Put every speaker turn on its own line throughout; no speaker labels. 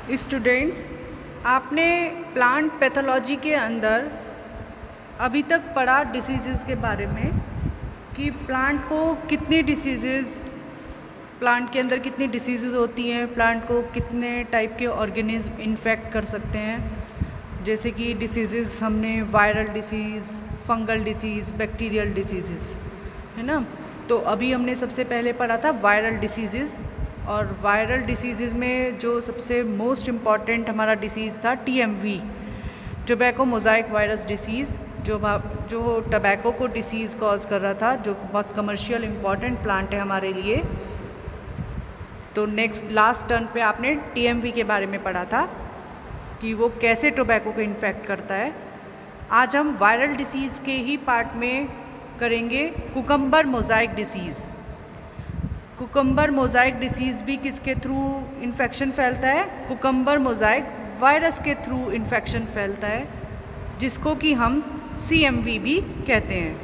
Students, आपने plant pathology के अंदर अभी तक पढ़ा डिसीज़ के बारे में कि प्लांट को कितनी डिसीज़ प्लांट के अंदर कितनी डिसीज़ होती हैं, प्लांट को कितने टाइप के ऑर्गेनिज्म इन्फेक्ट कर सकते हैं। जैसे कि डिसीज़ हमने viral disease, fungal disease, bacterial disease, है ना। तो अभी हमने सबसे पहले पढ़ा था वायरल डिसीज़, और वायरल डिसीज़ में जो सबसे मोस्ट इम्पॉर्टेंट हमारा डिसीज़ था TMV, tobacco mosaic virus disease, जो टोबैको को डिसीज़ कॉज कर रहा था, जो बहुत कमर्शियल इम्पॉर्टेंट प्लांट है हमारे लिए। तो लास्ट टर्न पे आपने TMV के बारे में पढ़ा था कि वो कैसे टोबैको को इन्फेक्ट करता है। आज हम वायरल डिसीज़ के ही पार्ट में करेंगे cucumber mosaic disease. Cucumber mosaic disease भी किसके थ्रू इन्फेक्शन फैलता है? कुकम्बर मोज़ाइक वायरस के थ्रू इन्फेक्शन फैलता है, जिसको कि हम CMV भी कहते हैं।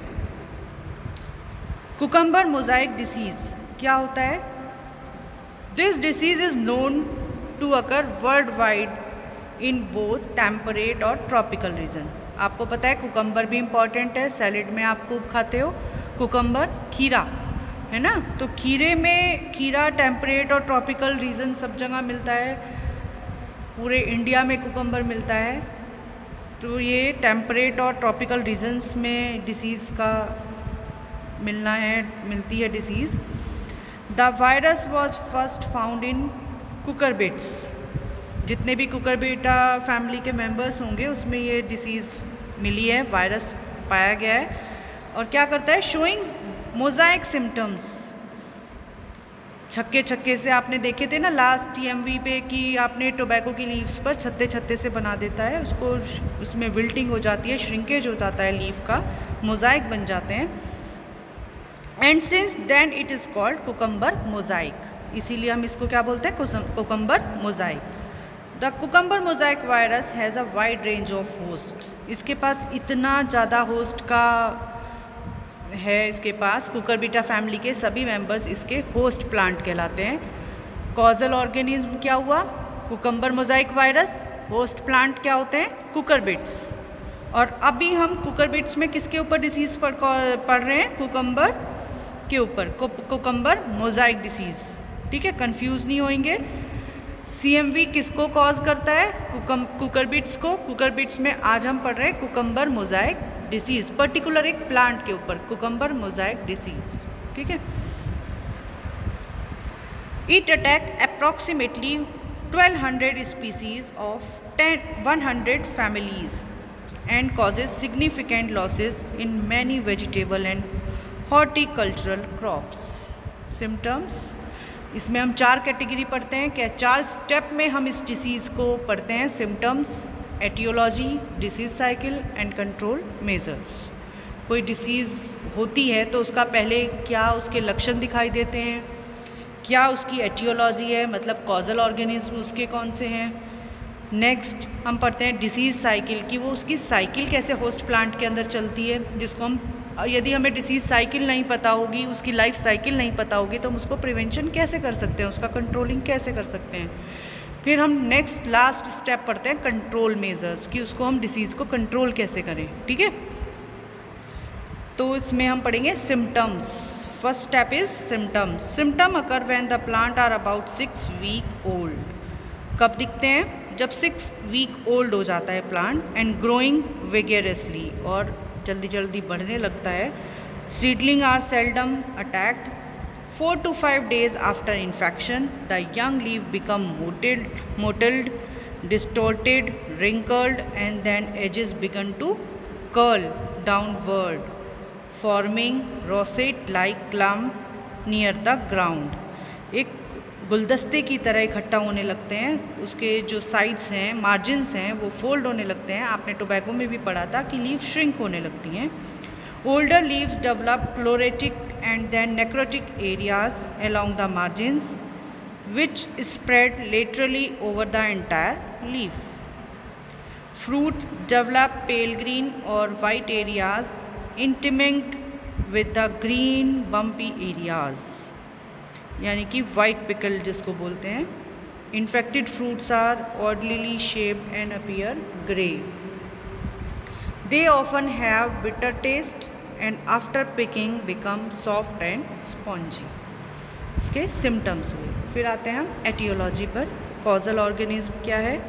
कुकम्बर मोज़ाइक डिसीज़ क्या होता है? This disease is known to occur worldwide in both temperate और ट्रॉपिकल रीजन। आपको पता है कुकम्बर भी इम्पॉर्टेंट है, सैलेड में आप खूब खाते हो कुकम्बर, खीरा, है ना। तो खीरा टेम्परेट और ट्रॉपिकल रीजन सब जगह मिलता है, पूरे इंडिया में कुकम्बर मिलता है। तो ये टेम्परेट और ट्रॉपिकल रीजन्स में डिसीज़ का मिलती है disease. The virus was first found in cucurbits. जितने भी कुकरबिटा फैमिली के मेंबर्स होंगे उसमें ये डिसीज़ मिली है, वायरस पाया गया है। और क्या करता है? Showing mosaic symptoms. छक्के से आपने देखे थे ना लास्ट TMV पे कि आपने टोबैको की लीव्स पर छत्ते से बना देता है उसको, उसमें विल्टिंग हो जाती है, श्रिंकेज हो जाता है लीफ का, मोज़ाइक बन जाते हैं। And since then it is called cucumber mosaic, इसीलिए हम इसको क्या बोलते हैं? Cucumber mosaic. The cucumber mosaic virus has a wide range of host. इसके पास इतना ज़्यादा होस्ट का है, इसके पास कुकरबिटा फैमिली के सभी मेंबर्स इसके होस्ट प्लांट कहलाते हैं। कॉजल ऑर्गेनिज्म क्या हुआ? Cucumber mosaic virus. Host plant क्या होते हैं? कुकरबिट्स। और अभी हम कुकरबिट्स में किसके ऊपर डिसीज़ पढ़ रहे हैं? कुकम्बर के ऊपर, कुकम्बर मोज़ाइक डिसीज़। ठीक है, कंफ्यूज नहीं होंगे। CMV किसको कॉज करता है? कुकरबिट्स को। कुकरबिट्स में आज हम पढ़ रहे हैं कुकम्बर मोज़ाइक डिसीज़, पर्टिकुलर एक प्लांट के ऊपर, कुकम्बर मोज़ाइक डिसीज़। ठीक है। It attack approximately 1200 species of 100 families and causes significant losses in many vegetable and horticultural crops. Symptoms, इसमें हम 4 कैटेगरी पढ़ते हैं, क्या 4 स्टेप में हम इस डिसीज़ को पढ़ते हैं। Symptoms, etiology, disease cycle and control measures. कोई डिसीज़ होती है तो उसका पहले क्या उसके लक्षण दिखाई देते हैं, क्या उसकी एटियोलॉजी है, मतलब कॉजल ऑर्गेनिज्म उसके कौन से हैं। नेक्स्ट हम पढ़ते हैं डिसीज़ साइकिल, कि वो उसकी साइकिल कैसे होस्ट प्लांट के अंदर चलती है, जिसको हम, यदि हमें डिसीज़ साइकिल नहीं पता होगी, उसकी लाइफ साइकिल नहीं पता होगी, तो हम उसको प्रिवेंशन कैसे कर सकते हैं, उसका कंट्रोलिंग कैसे कर सकते हैं। फिर हम नेक्स्ट लास्ट स्टेप पढ़ते हैं कंट्रोल मेजर्स, कि उसको हम डिसीज़ को कंट्रोल कैसे करें। ठीक है, तो इसमें हम पढ़ेंगे symptoms. First step is symptoms. Symptom occur when the plant are about 6 week old. कब दिखते हैं? जब 6 वीक ओल्ड हो जाता है प्लांट। एंड ग्रोइंग विगेरसली, और जल्दी बढ़ने लगता है। Seedling are seldom attacked. 4 to 5 days after infection, the young leaf become mottled, distorted, wrinkled, and then edges begin to curl downward, forming roset-like clump near the ground. एक गुलदस्ते की तरह इकट्ठा होने लगते हैं, उसके जो साइड्स हैं, मार्जिन्स हैं, वो फोल्ड होने लगते हैं। आपने टोबैको में भी पढ़ा था कि लीफ श्रिंक होने लगती हैं। Older leaves develop chlorotic and then necrotic areas along the margins, which spread laterally over the entire leaf. Fruit develop pale green or white areas intermingled with the green bumpy areas, यानी कि white pickle जिसको बोलते हैं। Infected fruits are oddly shaped and appear gray. They often have bitter taste and after picking become soft and spongy. इसके symptoms हुए। फिर आते हैं हम एटियोलॉजी पर। कॉजल ऑर्गेनिज्म क्या है?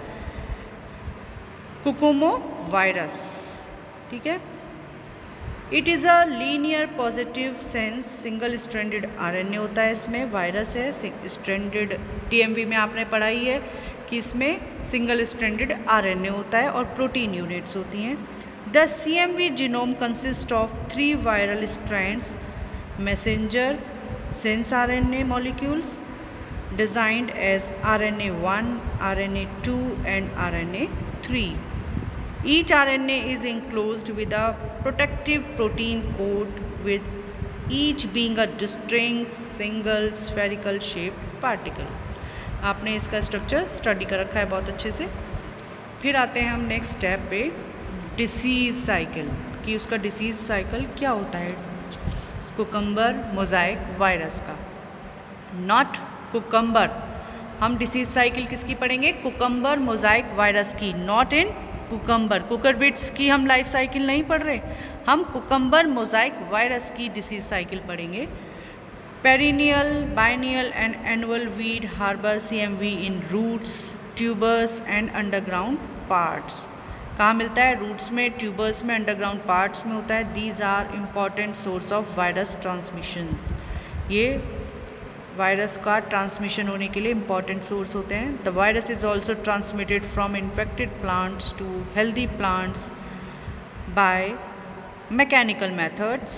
कुकुमो वायरस, ठीक है। It is a linear positive sense single stranded RNA होता है इसमें, वायरस है स्ट्रैंडेड, टीएमवी में आपने पढ़ाई है कि इसमें सिंगल स्ट्रैंडेड आरएनए होता है और प्रोटीन यूनिट्स होती हैं। The CMV genome consist of 3 viral strands messenger sense RNA molecules designed as RNA1, RNA2 and RNA3. Each RNA is enclosed with a protective protein coat, with each being a distinct single spherical shaped particle. आपने इसका structure study कर रखा है बहुत अच्छे से। फिर आते हैं हम नेक्स्ट स्टेप पे, डिसीज़ साइकिल, कि उसका डिसीज़ साइकिल क्या होता है कुकम्बर मोज़ाइक वायरस का। नॉट कुकम्बर, हम डिसीज़ साइकिल किसकी पढ़ेंगे? कुकम्बर मोज़ाइक वायरस की, नॉट इन कुकम्बर। कुकरबिट्स की हम लाइफ साइकिल नहीं पढ़ रहे, हम कुकम्बर मोज़ाइक वायरस की डिसीज़ साइकिल पढ़ेंगे। Perennial, biennial and annual weed harbour CMV in roots, tubers and underground parts. कहाँ मिलता है? रूट्स में, ट्यूबर्स में, अंडरग्राउंड पार्ट्स में होता है। These are important source of virus transmissions. ये वायरस का ट्रांसमिशन होने के लिए इम्पॉर्टेंट सोर्स होते हैं। The virus is also transmitted from infected plants to healthy plants by mechanical methods,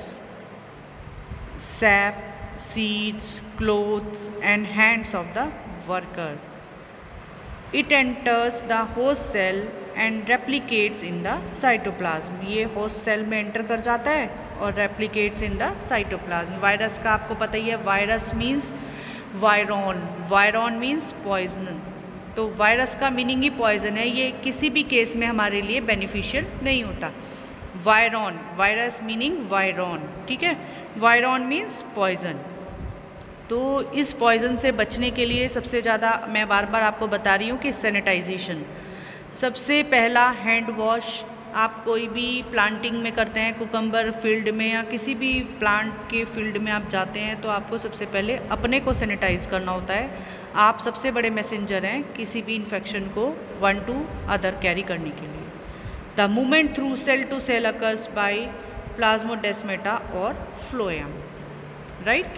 sap, seeds, clothes and hands of the worker. It enters the host cell and replicates in the cytoplasm. ये host cell में enter कर जाता है और replicates in the cytoplasm. Virus का आपको पता ही है, virus means virion, virion means poison. तो वायरस का मीनिंग ही पॉइजन है, ये किसी भी केस में हमारे लिए बेनिफिशियल नहीं होता। वायरॉन, वायरस मीनिंग वायरॉन, ठीक है। Virion means poison. तो इस पॉइजन से बचने के लिए सबसे ज़्यादा मैं बार बार आपको बता रही हूँ कि सैनिटाइजेशन सबसे पहला। हैंड वॉश आप कोई भी प्लांटिंग में करते हैं, कुकम्बर फील्ड में या किसी भी प्लांट के फील्ड में आप जाते हैं तो आपको सबसे पहले अपने को सैनिटाइज करना होता है। आप सबसे बड़े मैसेंजर हैं किसी भी इन्फेक्शन को वन टू अदर कैरी करने के लिए। The movement through cell to cell occurs by plasmodesmata और phloem, right.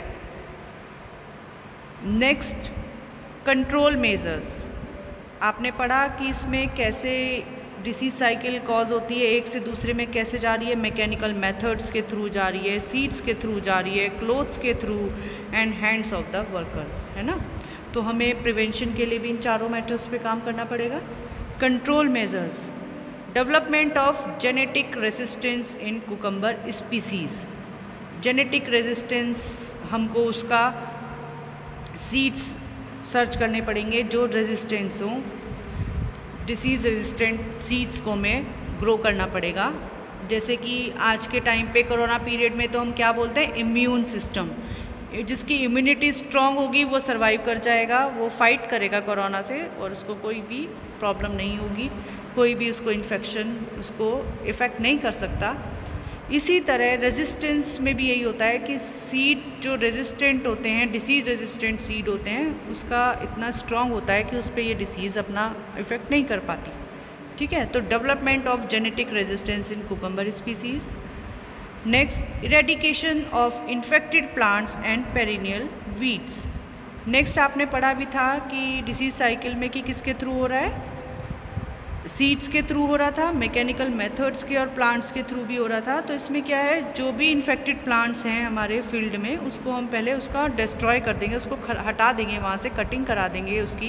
Next, control measures. आपने पढ़ा कि इसमें कैसे डिसीज साइकिल कॉज होती है, एक से दूसरे में कैसे जा रही है, मैकेनिकल मेथड्स के थ्रू जा रही है, सीड्स के थ्रू जा रही है, क्लोथ्स के through and hands of the workers, है ना। तो हमें प्रिवेंशन के लिए भी इन चारों मैटर्स पे काम करना पड़ेगा। Control measures, development of genetic resistance in cucumber species. Genetic resistance हमको उसका सीड्स सर्च करने पड़ेंगे जो रेजिस्टेंस हों, डिसीज़ रेजिस्टेंट सीड्स को हमें ग्रो करना पड़ेगा। जैसे कि आज के टाइम पे कोरोना पीरियड में तो हम क्या बोलते हैं, इम्यून सिस्टम। जिसकी इम्यूनिटी स्ट्रॉन्ग होगी वो सर्वाइव कर जाएगा, वो फाइट करेगा कोरोना से और उसको कोई भी प्रॉब्लम नहीं होगी, कोई भी उसको इन्फेक्शन उसको इफ़ेक्ट नहीं कर सकता। इसी तरह रेजिस्टेंस में भी यही होता है कि सीड जो रेजिस्टेंट होते हैं, डिसीज़ रेजिस्टेंट सीड होते हैं, उसका इतना स्ट्रॉन्ग होता है कि उस पर ये डिसीज़ अपना इफ़ेक्ट नहीं कर पाती, ठीक है। तो development of genetic resistance in cucumber species. Next, eradication of infected plants and perennial weeds. Next आपने पढ़ा भी था कि डिसीज साइकिल में कि किसके थ्रू हो रहा है, सीड्स के थ्रू हो रहा था, मैकेनिकल मेथड्स के और प्लांट्स के थ्रू भी हो रहा था। तो इसमें क्या है, जो भी इन्फेक्टेड प्लांट्स हैं हमारे फील्ड में उसको हम पहले उसका डिस्ट्रॉय कर देंगे, उसको हटा देंगे, वहाँ से कटिंग करा देंगे उसकी।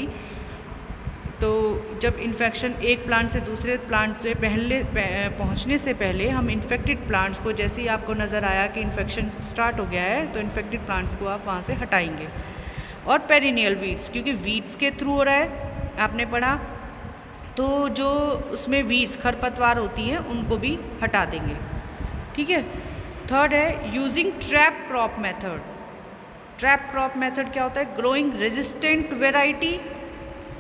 तो जब इन्फेक्शन एक प्लांट से दूसरे प्लांट से पहले पहुँचने से पहले हम इन्फेक्टेड प्लांट्स को, जैसे ही आपको नज़र आया कि इन्फेक्शन स्टार्ट हो गया है तो इन्फेक्टेड प्लांट्स को आप वहाँ से हटाएंगे। और पेरिनियल वीड्स, क्योंकि वीड्स के थ्रू हो रहा है आपने पढ़ा, तो जो उसमें वीड्स खरपतवार होती हैं उनको भी हटा देंगे, ठीक है। थर्ड है using trap crop method. Trap crop method क्या होता है, growing resistant variety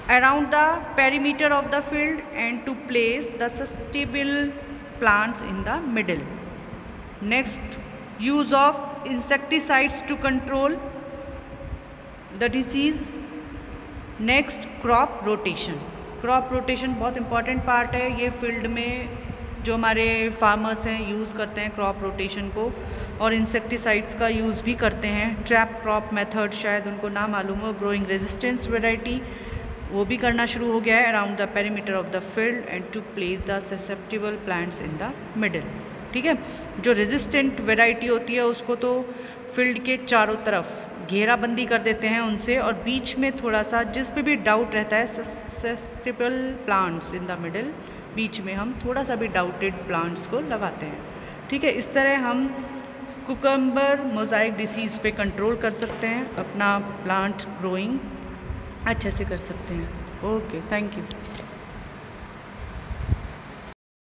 around the perimeter of the field and to place the susceptible plants in the middle. Next, use of insecticides to control the disease. Next, crop rotation. Crop rotation बहुत important part है, ये field में जो हमारे farmers हैं use करते हैं crop rotation को, और इंसेक्टिसाइड्स का यूज़ भी करते हैं. ट्रैप क्रॉप मेथड शायद उनको ना मालूम हो. ग्रोइंग रेजिस्टेंस वेराइटी वो भी करना शुरू हो गया है around the perimeter of the field and to place the susceptible plants in the middle. ठीक है, जो रेजिस्टेंट वेराइटी होती है उसको तो फील्ड के चारों तरफ घेराबंदी कर देते हैं उनसे, और बीच में थोड़ा सा जिस पे भी डाउट रहता है susceptible plants in the middle, बीच में हम थोड़ा सा भी डाउटेड प्लांट्स को लगाते हैं. ठीक है, इस तरह हम कुकम्बर मोज़ाइक डिसीज़ पे कंट्रोल कर सकते हैं, अपना प्लांट ग्रोइंग अच्छे से कर सकते हैं. Okay, thank you.